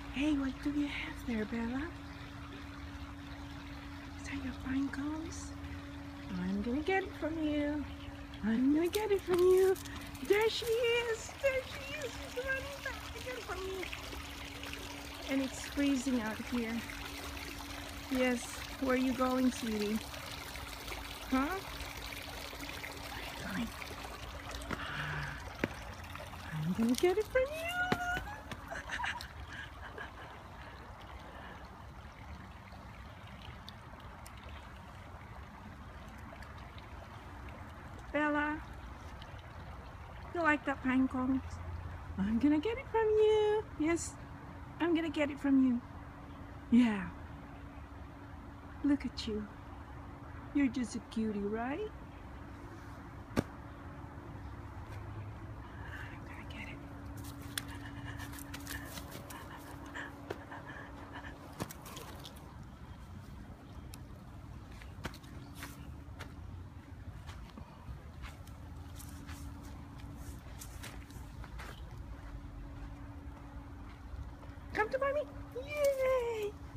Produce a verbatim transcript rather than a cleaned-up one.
Hey, what do you have there, Bella? Is that your pine cones? I'm gonna get it from you. I'm gonna get it from you. There she is. There she is. She's running back to get it from you. And it's freezing out here. Yes. Where are you going, sweetie? Huh? Where are you going? I'm gonna get it from you. Bella, you like that pine cones? I'm gonna get it from you. Yes, I'm gonna get it from you. Yeah. Look at you. You're just a cutie, right? I'm gonna get it. Come to mommy. Yay!